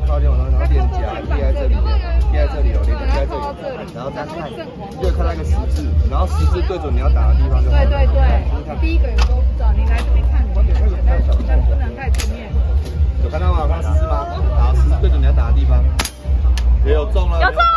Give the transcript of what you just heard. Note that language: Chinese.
靠近我，然后脸颊贴在这里，贴在这里哦，脸贴在这里，然后再看，就看那个十字，然后十字对准你要打的地方就好。 对，第一个有时候不知道，你来这边看，但不能太前面。 有看到吗？看十字吗？好，十字对准你要打的地方，也有中了。 有中。